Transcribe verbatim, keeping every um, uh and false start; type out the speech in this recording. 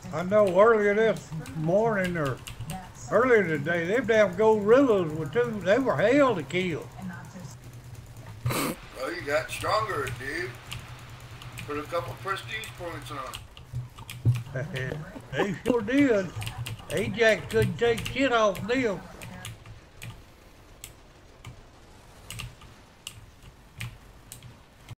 I know earlier this morning or earlier today, them damn gorillas were too, they were hell to kill. Well, you got stronger, dude. Put a couple prestige points on. They sure did. Ajax couldn't take shit off them.